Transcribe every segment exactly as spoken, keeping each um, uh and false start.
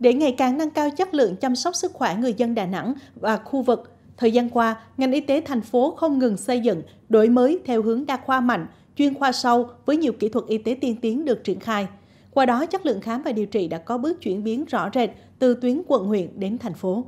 Để ngày càng nâng cao chất lượng chăm sóc sức khỏe người dân Đà Nẵng và khu vực, thời gian qua, ngành y tế thành phố không ngừng xây dựng, đổi mới theo hướng đa khoa mạnh, chuyên khoa sâu với nhiều kỹ thuật y tế tiên tiến được triển khai. Qua đó, chất lượng khám và điều trị đã có bước chuyển biến rõ rệt từ tuyến quận huyện đến thành phố.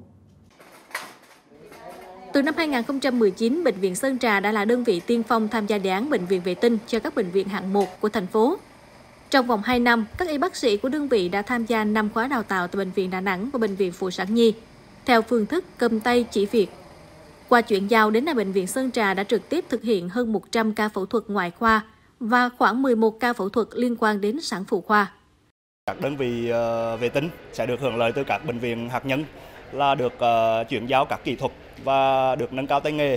Từ năm hai nghìn không trăm mười chín, Bệnh viện Sơn Trà đã là đơn vị tiên phong tham gia đề án bệnh viện vệ tinh cho các bệnh viện hạng một của thành phố. Trong vòng hai năm, các y bác sĩ của đơn vị đã tham gia năm khóa đào tạo tại Bệnh viện Đà Nẵng và Bệnh viện Phụ sản Nhi, theo phương thức cầm tay chỉ việc. Qua chuyển giao đến nay, Bệnh viện Sơn Trà đã trực tiếp thực hiện hơn một trăm ca phẫu thuật ngoại khoa và khoảng mười một ca phẫu thuật liên quan đến sản phụ khoa. Các đơn vị vệ tinh sẽ được hưởng lợi từ các bệnh viện hạt nhân là được chuyển giao các kỹ thuật và được nâng cao tay nghề,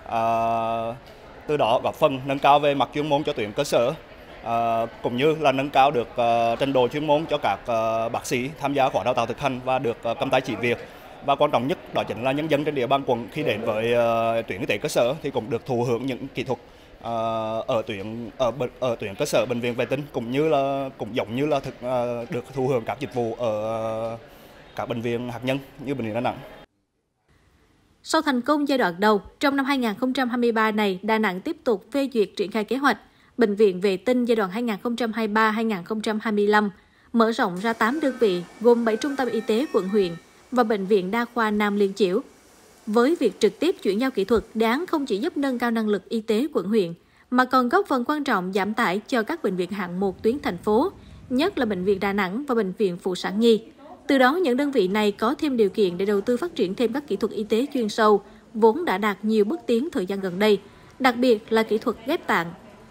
từ đó góp phần nâng cao về mặt chuyên môn cho tuyến cơ sở, cũng như là nâng cao được trình độ chuyên môn cho các bác sĩ tham gia khóa đào tạo thực hành và được cầm tay chỉ việc. Và quan trọng nhất đó chính là nhân dân trên địa bàn quận khi đến với tuyến y tế cơ sở thì cũng được thụ hưởng những kỹ thuật ở tuyến ở ở tuyến cơ sở bệnh viện vệ tinh, cũng như là cũng giống như là thực được thụ hưởng các dịch vụ ở các bệnh viện hạt nhân như bệnh viện Đà Nẵng. Sau thành công giai đoạn đầu, trong năm hai nghìn không trăm hai mươi ba này, Đà Nẵng tiếp tục phê duyệt triển khai kế hoạch bệnh viện vệ tinh giai đoạn hai nghìn không trăm hai mươi ba đến hai nghìn không trăm hai mươi lăm, mở rộng ra tám đơn vị gồm bảy trung tâm y tế quận huyện và Bệnh viện Đa khoa Nam Liên Chiểu. Với việc trực tiếp chuyển giao kỹ thuật, đề án không chỉ giúp nâng cao năng lực y tế quận huyện, mà còn góp phần quan trọng giảm tải cho các bệnh viện hạng một tuyến thành phố, nhất là Bệnh viện Đà Nẵng và Bệnh viện Phụ sản Nhi. Từ đó, những đơn vị này có thêm điều kiện để đầu tư phát triển thêm các kỹ thuật y tế chuyên sâu, vốn đã đạt nhiều bước tiến thời gian gần đây, đặc biệt là kỹ thuật ghép tạng.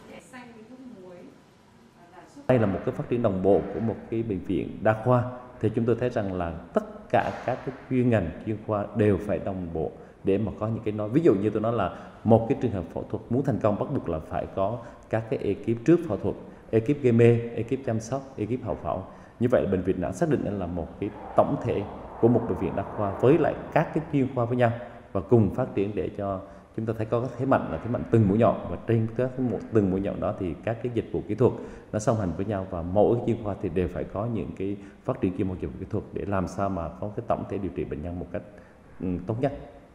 Đây là một cái phát triển đồng bộ của một cái bệnh viện đa khoa, thì chúng tôi thấy rằng là tất cả các cái chuyên ngành chuyên khoa đều phải đồng bộ để mà có những cái nói. Ví dụ như tôi nói là một cái trường hợp phẫu thuật muốn thành công bắt buộc là phải có các cái ekip trước phẫu thuật, ekip gây mê, ekip chăm sóc, ekip hậu phẫu. Như vậy bệnh viện đã xác định là một cái tổng thể của một bệnh viện đa khoa với lại các cái chuyên khoa với nhau và cùng phát triển để cho chúng ta thấy có cái thế mạnh là thế mạnh từng mũi nhọn, và trên các một từng mũi nhọn đó thì các cái dịch vụ kỹ thuật nó song hành với nhau, và mỗi chuyên khoa thì đều phải có những cái phát triển chuyên môn dịch vụ kỹ thuật để làm sao mà có cái tổng thể điều trị bệnh nhân một cách um, tốt nhất.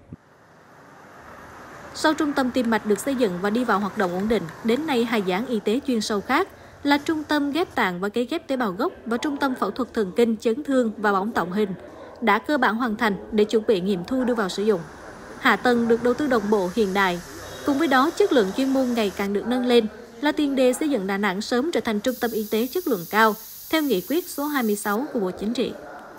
Sau trung tâm tim mạch được xây dựng và đi vào hoạt động ổn định, đến nay hai dự án y tế chuyên sâu khác là trung tâm ghép tạng và cấy ghép tế bào gốc và trung tâm phẫu thuật thần kinh, chấn thương và bỏng tổng hình đã cơ bản hoàn thành để chuẩn bị nghiệm thu đưa vào sử dụng. Hạ tầng được đầu tư đồng bộ hiện đại, cùng với đó chất lượng chuyên môn ngày càng được nâng lên là tiền đề xây dựng Đà Nẵng sớm trở thành trung tâm y tế chất lượng cao theo nghị quyết số hai mươi sáu của Bộ Chính trị.